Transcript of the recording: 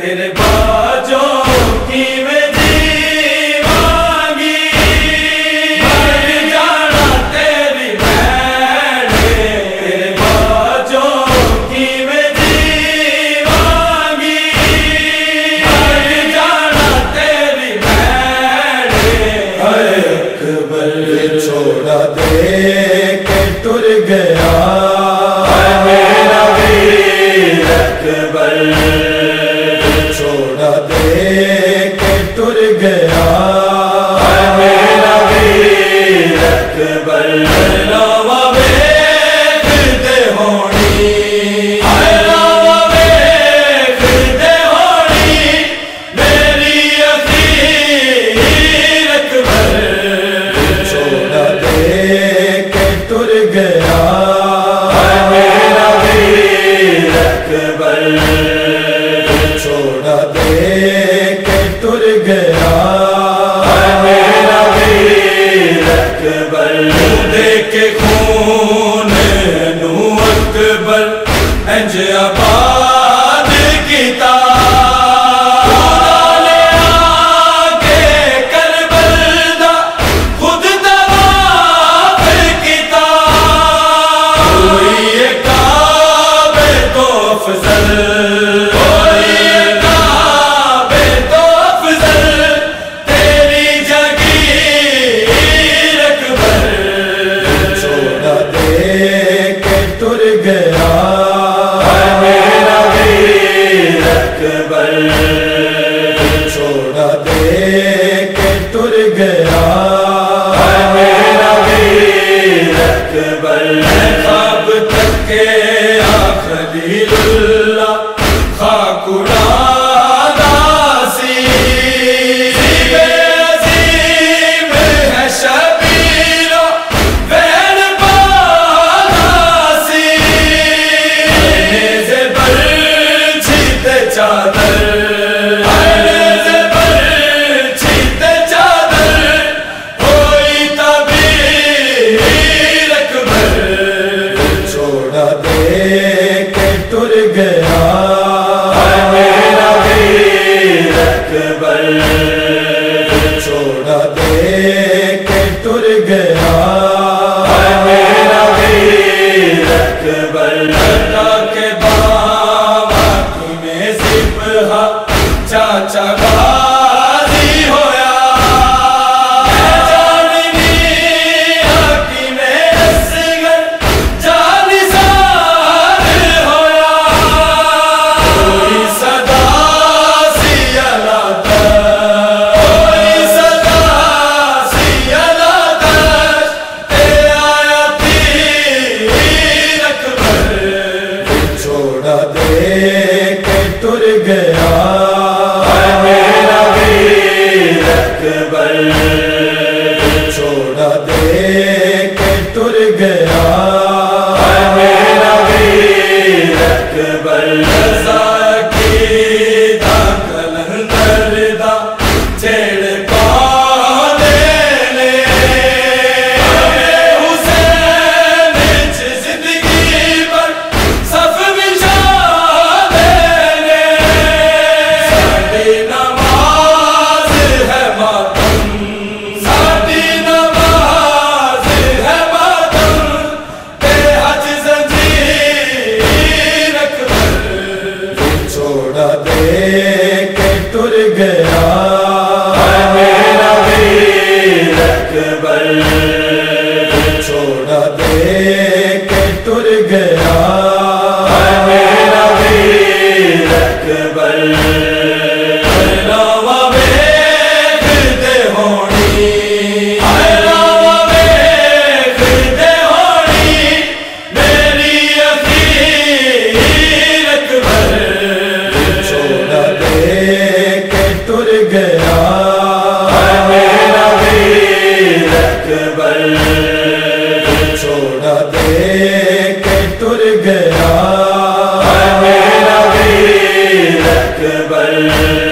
تیرے باجوں کی میں دیوانگی مر جانا تیری بہن تیرے باجوں کی میں دیوانگی مر جانا تیری بہن اکبر چھوڑا دے کے ٹر گیا میرا ویر اکبر چھوڑا دے کے ٹر گیا میرا ویر اکبر لاوا ویکھ دے ہونی لاوا ویکھ دے ہونی میری اخیر اکبر چھوڑا دے کے ٹر گیا میرا ویر اکبر چھوڑا دے کے ٹر گیا میرا ویر اکبر دیکھ کے خون نو اکبر انج آباد کیتا خدا نے آ کے کربل دا خود طواف کیتا کوئی کعبے تو افضل چھوڑا دے کے ٹر گیا میرا ویر اکبر خواب تک کے خلیل اللہ خاک اڑانا سی بے عظیم ہے شبیر و وین بانا سی نیز بر چھیتے چادر چھوڑا دے کے ٹر گیا میرا ویر اکبر چھوڑا دے کے ٹر گیا میرا ویر اکبر اللہ کے بابا کی میں سپاہ چاچا غازی ہویا جاننی حکیم اصغر جانثار ہویا کوئی صدا سی اللہ کوئی صدا سی اللہ تے آیا تیر اکبر چھوڑا دے کے ٹر گیا میرا ویر اکبر چھوڑا دے کے ٹر گیا میرا ویر اکبر رضا کی دا کلندر دا چھیڑ پانے نے حسین وچ زندگی پر صف بچھا دینے ساڈی نماز ہے ماتم ساڈی نماز ہے ماتم تے حج زنجیر اکبر چھوڑا دے کے ٹر گیا میرا ویر اکبر چھوڑا دے کے ٹر گیا میرا ویر اکبر لاوا ویکھ دے ہونی لاوا ویکھ دے ہونی میری اخیر اکبر چھوڑا دے کے ٹر گیا میرا ویر اکبر چھوڑا دے کے ٹر گیا میرا ویر اکبر